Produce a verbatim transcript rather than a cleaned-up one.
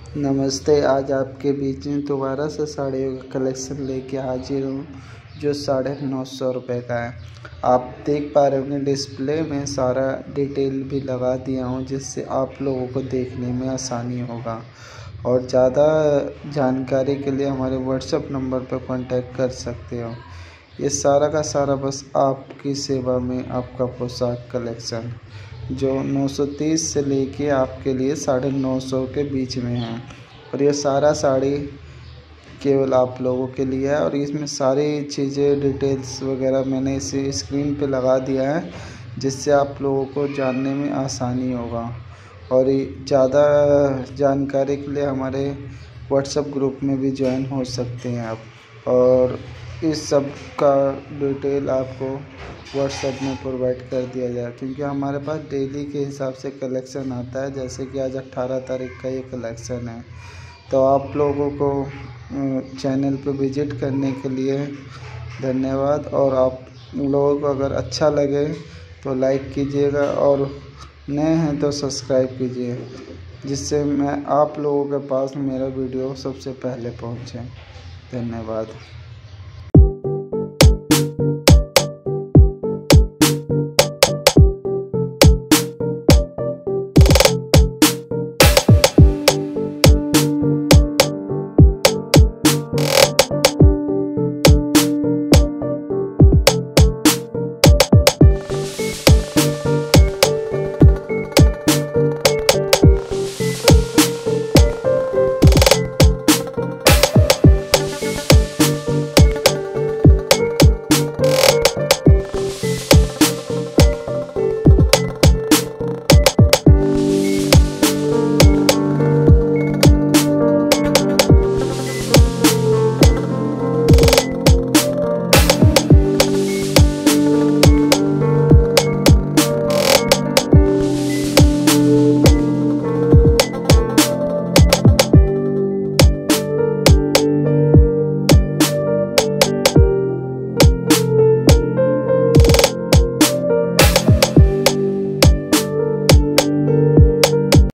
नमस्ते। आज आपके बीच में दोबारा से साड़ियों का कलेक्शन लेके हाजिर हूँ जो साढ़े नौ सौ रुपये का है। आप देख पा रहे होंगे डिस्प्ले में सारा डिटेल भी लगा दिया हूँ जिससे आप लोगों को देखने में आसानी होगा। और ज़्यादा जानकारी के लिए हमारे व्हाट्सएप नंबर पर कांटेक्ट कर सकते हो। ये सारा का सारा बस आपकी सेवा में आपका पोशाक कलेक्शन जो नौ सौ तीस से लेके आपके लिए साढ़े नौ सौ के बीच में है। और ये सारा साड़ी केवल आप लोगों के लिए है और इसमें सारी चीज़ें डिटेल्स वगैरह मैंने इसे स्क्रीन पे लगा दिया है जिससे आप लोगों को जानने में आसानी होगा। और ज़्यादा जानकारी के लिए हमारे व्हाट्सएप ग्रुप में भी ज्वाइन हो सकते हैं आप। और इस सब का डिटेल आपको व्हाट्सएप में प्रोवाइड कर दिया जाए क्योंकि हमारे पास डेली के हिसाब से कलेक्शन आता है। जैसे कि आज अट्ठारह तारीख का ये कलेक्शन है, तो आप लोगों को चैनल पर विज़िट करने के लिए धन्यवाद। और आप लोगों को अगर अच्छा लगे तो लाइक कीजिएगा और नए हैं तो सब्सक्राइब कीजिए जिससे मैं आप लोगों के पास मेरा वीडियो सबसे पहले पहुंचे। धन्यवाद।